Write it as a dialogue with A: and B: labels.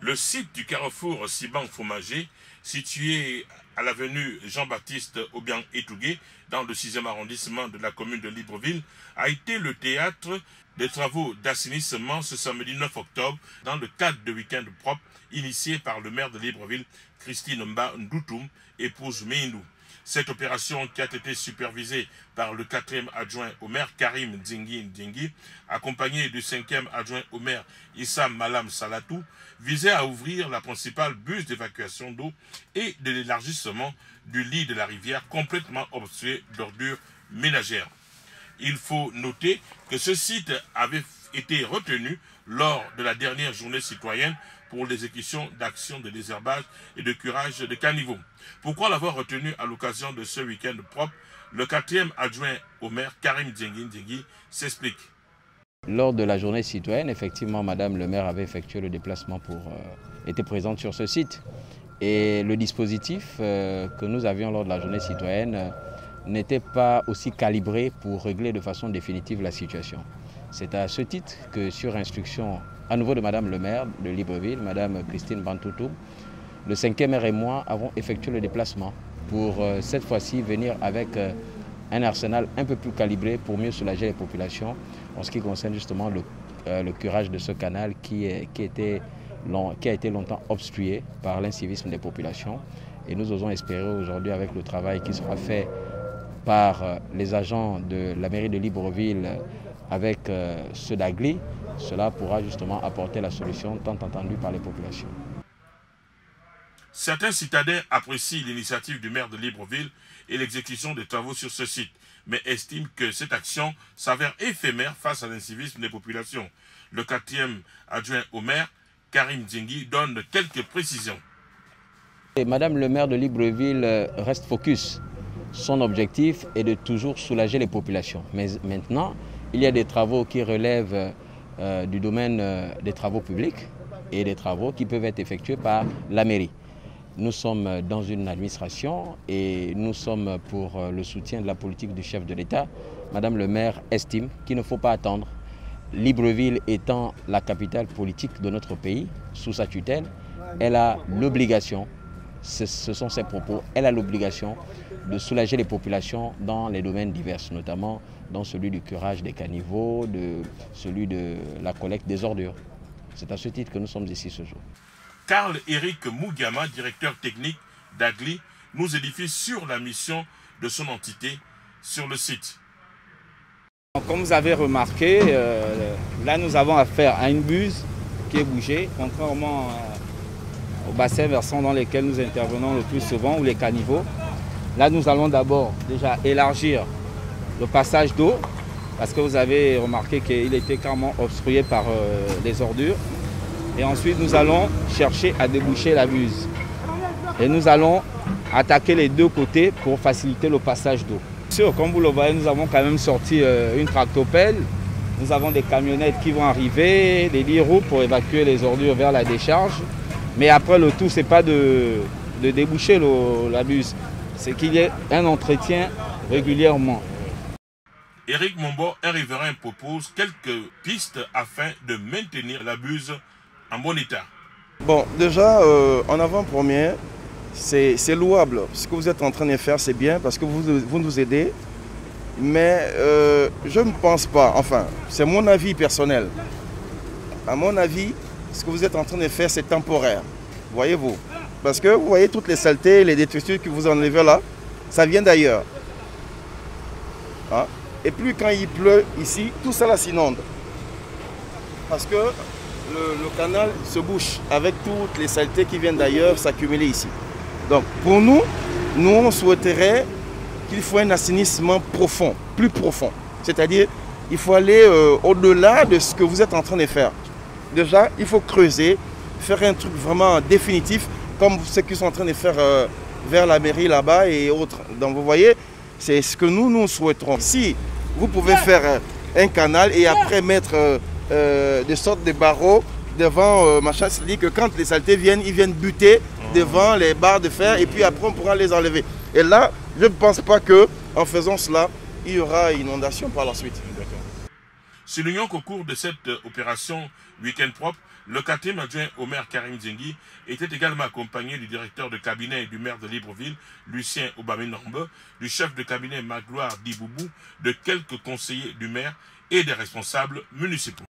A: Le site du carrefour Siban Fromager, situé à l'avenue Jean-Baptiste Obiang-Etougué, dans le 6e arrondissement de la commune de Libreville, a été le théâtre des travaux d'assainissement ce samedi 9 octobre dans le cadre de week-end propre initié par le maire de Libreville, Christine Mba Ndoutoum, épouse Meindou. Cette opération, qui a été supervisée par le 4e adjoint au maire Karim Ndingi, accompagné du 5e adjoint au maire Issa Malam Salatou, visait à ouvrir la principale buse d'évacuation d'eau et de l'élargissement du lit de la rivière complètement obstrué d'ordures ménagères. Il faut noter que ce site avait été retenu lors de la dernière journée citoyenne pour l'exécution d'actions de désherbage et de curage de caniveaux. Pourquoi l'avoir retenu à l'occasion de ce week-end propre? Le 4e adjoint au maire, Karim Ndingi, s'explique.
B: Lors de la journée citoyenne, effectivement, Madame le maire avait effectué le déplacement était présente sur ce site. Et le dispositif que nous avions lors de la journée citoyenne n'était pas aussi calibré pour régler de façon définitive la situation. C'est à ce titre que, sur instruction à nouveau de Madame le maire de Libreville, Madame Christine Mba Ndoutoum, le 5e maire et moi avons effectué le déplacement pour cette fois-ci venir avec un arsenal un peu plus calibré pour mieux soulager les populations en ce qui concerne justement le curage de ce canal qui a été longtemps obstrué par l'incivisme des populations. Et nous osons espérer aujourd'hui, avec le travail qui sera fait par les agents de la mairie de Libreville avec ceux d'Agli, cela pourra justement apporter la solution tant attendue par les populations.
A: Certains citadins apprécient l'initiative du maire de Libreville et l'exécution des travaux sur ce site, mais estiment que cette action s'avère éphémère face à l'incivisme des populations. Le 4e adjoint au maire, Karim Ndingi, donne quelques précisions.
B: Et Madame le maire de Libreville reste focus. Son objectif est de toujours soulager les populations. Mais maintenant, il y a des travaux qui relèvent du domaine des travaux publics et des travaux qui peuvent être effectués par la mairie. Nous sommes dans une administration et nous sommes pour le soutien de la politique du chef de l'État. Madame le maire estime qu'il ne faut pas attendre. Libreville étant la capitale politique de notre pays, sous sa tutelle, elle a l'obligation, ce sont ses propos, elle a l'obligation de soulager les populations dans les domaines divers, notamment dans celui du curage des caniveaux, celui de la collecte des ordures. C'est à ce titre que nous sommes ici ce jour.
A: Karl-Éric Mougama, directeur technique d'Agli, nous édifie sur la mission de son entité sur le site.
C: Comme vous avez remarqué, là nous avons affaire à une buse qui est bougée, contrairement aux bassins versants dans lesquels nous intervenons le plus souvent, ou les caniveaux. Là nous allons d'abord déjà élargir le passage d'eau, parce que vous avez remarqué qu'il était carrément obstrué par les ordures. Et ensuite, nous allons chercher à déboucher la buse. Et nous allons attaquer les deux côtés pour faciliter le passage d'eau. Comme vous le voyez, nous avons quand même sorti une tractopelle. Nous avons des camionnettes qui vont arriver, des lits-roues pour évacuer les ordures vers la décharge. Mais après, le tout, ce n'est pas de déboucher la buse, c'est qu'il y ait un entretien régulièrement.
A: Éric Mombo, un riverain, propose quelques pistes afin de maintenir la buse en bon état.
D: Bon, déjà, en avant-première, c'est louable. Ce que vous êtes en train de faire, c'est bien parce que vous nous aidez. Mais je ne pense pas, enfin, c'est mon avis personnel. À mon avis, ce que vous êtes en train de faire, c'est temporaire. Voyez-vous? Parce que vous voyez toutes les saletés, les détritus que vous enlevez là, ça vient d'ailleurs. Hein? Et puis quand il pleut ici, tout ça là s'inonde. Parce que le canal se bouche avec toutes les saletés qui viennent d'ailleurs s'accumuler ici. Donc pour nous, on souhaiterait qu'il faut un assainissement profond, plus profond. C'est-à-dire, il faut aller au-delà de ce que vous êtes en train de faire. Déjà, il faut creuser, faire un truc vraiment définitif, comme ce qu'ils sont en train de faire vers la mairie là-bas et autres. Donc vous voyez, c'est ce que nous souhaiterons. Si vous pouvez faire un canal et après mettre des sortes de barreaux devant machin, c'est-à-dire que quand les saletés viennent, ils viennent buter devant les barres de fer et puis après on pourra les enlever. Et là, je ne pense pas qu'en faisant cela, il y aura inondation par la suite.
A: Soulignons qu'au cours de cette opération Week-end propre, le 4e adjoint au maire Karim Zengi était également accompagné du directeur de cabinet et du maire de Libreville, Lucien Obaminombe, du chef de cabinet Magloire Diboubou, de quelques conseillers du maire et des responsables municipaux.